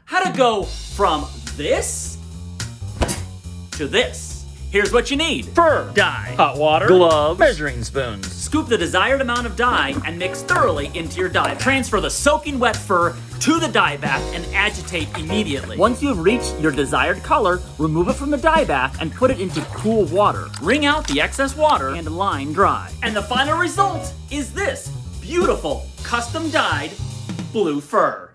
how to go from this to this. Here's what you need. Fur, dye, hot water, gloves, measuring spoons. Scoop the desired amount of dye and mix thoroughly into your dye bath. Transfer the soaking wet fur to the dye bath and agitate immediately. Once you've reached your desired color, remove it from the dye bath and put it into cool water. Wring out the excess water and line dry. And the final result is this beautiful, custom dyed blue fur.